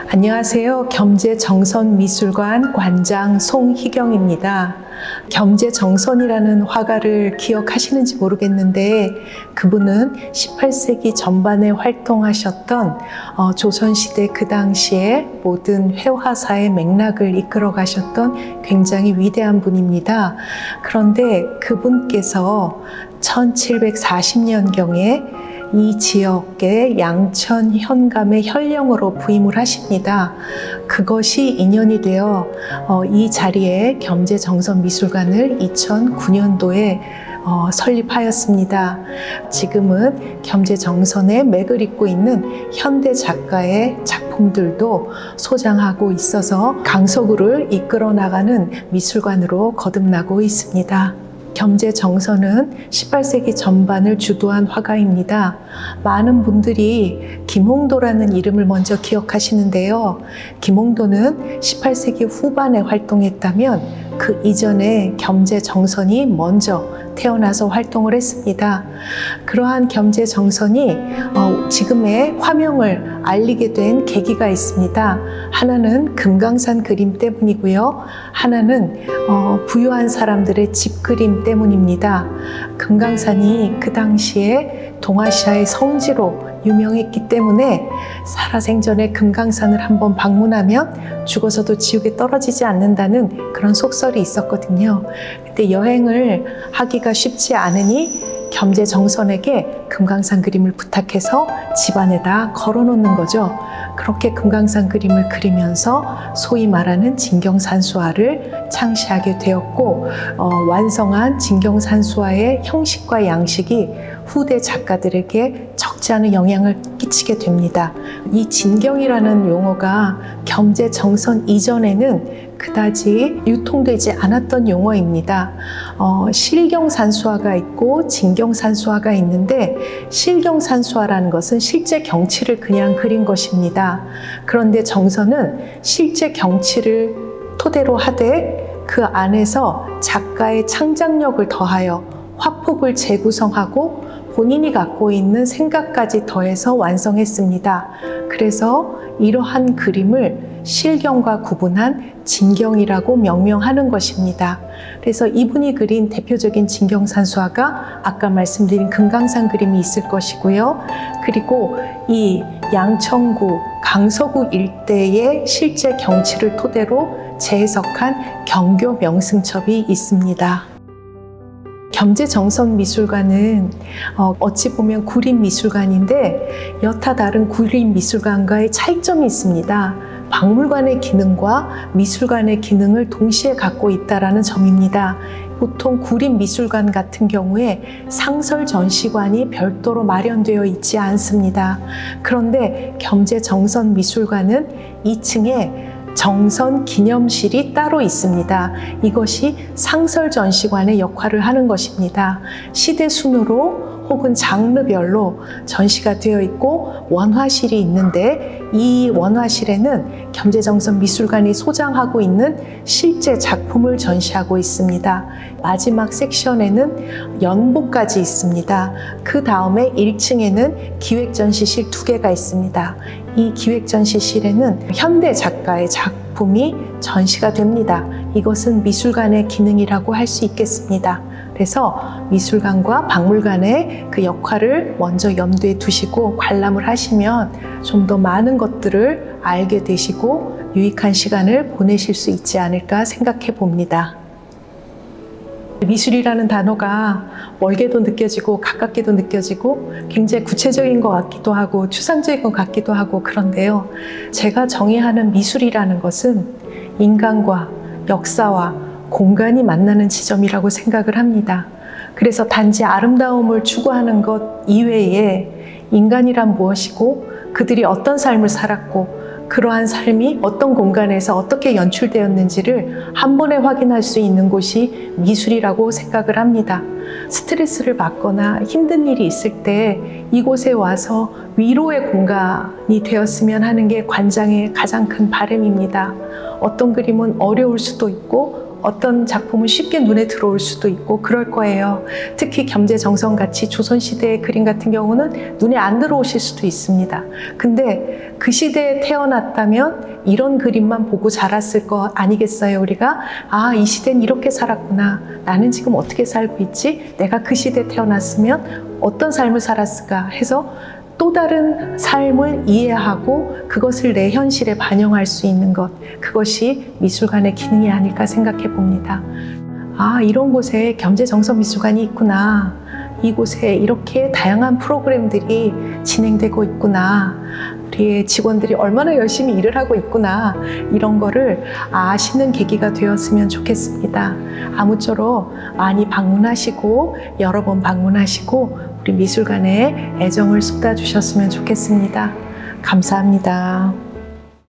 안녕하세요. 겸재정선미술관 관장 송희경입니다. 겸재정선이라는 화가를 기억하시는지 모르겠는데 그분은 18세기 전반에 활동하셨던 조선시대 그 당시에 모든 회화사의 맥락을 이끌어 가셨던 굉장히 위대한 분입니다. 그런데 그분께서 1740년경에 이 지역의 양천 현감의 현령으로 부임을 하십니다. 그것이 인연이 되어 이 자리에 겸재정선미술관을 2009년도에 설립하였습니다. 지금은 겸재정선에 맥을 잇고 있는 현대 작가의 작품들도 소장하고 있어서 강서구를 이끌어 나가는 미술관으로 거듭나고 있습니다. 겸재정선은 18세기 전반을 주도한 화가입니다. 많은 분들이 김홍도라는 이름을 먼저 기억하시는데요. 김홍도는 18세기 후반에 활동했다면 그 이전에 겸재정선이 먼저 태어나서 활동을 했습니다. 그러한 겸재정선이 지금의 화명을 알리게 된 계기가 있습니다. 하나는 금강산 그림 때문이고요. 하나는 부유한 사람들의 집그림 때문입니다. 금강산이 그 당시에 동아시아의 성지로 유명했기 때문에 살아생전에 금강산을 한번 방문하면 죽어서도 지옥에 떨어지지 않는다는 그런 속설이 있었거든요. 근데 여행을 하기가 쉽지 않으니 겸재정선에게 금강산 그림을 부탁해서 집안에다 걸어놓는 거죠. 그렇게 금강산 그림을 그리면서 소위 말하는 진경산수화를 창시하게 되었고 완성한 진경산수화의 형식과 양식이 후대 작가들에게 적지 않은 영향을 끼치게 됩니다. 이 진경이라는 용어가 겸재정선 이전에는 그다지 유통되지 않았던 용어입니다. 실경산수화가 있고 진경산수화가 있는데 실경산수화라는 것은 실제 경치를 그냥 그린 것입니다. 그런데 정선은 실제 경치를 토대로 하되 그 안에서 작가의 창작력을 더하여 화폭을 재구성하고 본인이 갖고 있는 생각까지 더해서 완성했습니다. 그래서 이러한 그림을 실경과 구분한 진경이라고 명명하는 것입니다. 그래서 이분이 그린 대표적인 진경산수화가 아까 말씀드린 금강산 그림이 있을 것이고요. 그리고 이 양천구, 강서구 일대의 실제 경치를 토대로 재해석한 경교 명승첩이 있습니다. 겸재정선미술관은 어찌 보면 구림미술관인데 여타 다른 구림미술관과의 차이점이 있습니다. 박물관의 기능과 미술관의 기능을 동시에 갖고 있다는 점입니다. 보통 구림미술관 같은 경우에 상설전시관이 별도로 마련되어 있지 않습니다. 그런데 겸재정선미술관은 2층에 정선기념실이 따로 있습니다. 이것이 상설전시관의 역할을 하는 것입니다. 시대 순으로 혹은 장르별로 전시가 되어 있고 원화실이 있는데 이 원화실에는 겸재정선미술관이 소장하고 있는 실제 작품을 전시하고 있습니다. 마지막 섹션에는 연보까지 있습니다. 그 다음에 1층에는 기획전시실 2개가 있습니다. 이 기획전시실에는 현대 작가의 작품이 전시가 됩니다. 이것은 미술관의 기능이라고 할 수 있겠습니다. 그래서 미술관과 박물관의 그 역할을 먼저 염두에 두시고 관람을 하시면 좀 더 많은 것들을 알게 되시고 유익한 시간을 보내실 수 있지 않을까 생각해 봅니다. 미술이라는 단어가 멀게도 느껴지고 가깝게도 느껴지고 굉장히 구체적인 것 같기도 하고 추상적인 것 같기도 하고 그런데요. 제가 정의하는 미술이라는 것은 인간과 역사와 공간이 만나는 지점이라고 생각을 합니다. 그래서 단지 아름다움을 추구하는 것 이외에 인간이란 무엇이고 그들이 어떤 삶을 살았고 그러한 삶이 어떤 공간에서 어떻게 연출되었는지를 한 번에 확인할 수 있는 곳이 미술이라고 생각을 합니다. 스트레스를 받거나 힘든 일이 있을 때 이곳에 와서 위로의 공간이 되었으면 하는 게 관장의 가장 큰 바람입니다. 어떤 그림은 어려울 수도 있고 어떤 작품은 쉽게 눈에 들어올 수도 있고 그럴 거예요. 특히 겸재정성같이 조선시대의 그림 같은 경우는 눈에 안 들어오실 수도 있습니다. 근데 그 시대에 태어났다면 이런 그림만 보고 자랐을 거 아니겠어요, 우리가? 아, 이 시대는 이렇게 살았구나. 나는 지금 어떻게 살고 있지? 내가 그 시대에 태어났으면 어떤 삶을 살았을까 해서 또 다른 삶을 이해하고 그것을 내 현실에 반영할 수 있는 것, 그것이 미술관의 기능이 아닐까 생각해 봅니다. 아, 이런 곳에 겸재정성미술관이 있구나. 이곳에 이렇게 다양한 프로그램들이 진행되고 있구나. 우리의 직원들이 얼마나 열심히 일을 하고 있구나. 이런 거를 아시는 계기가 되었으면 좋겠습니다. 아무쪼록 많이 방문하시고 여러 번 방문하시고 우리 미술관에 애정을 쏟아주셨으면 좋겠습니다. 감사합니다.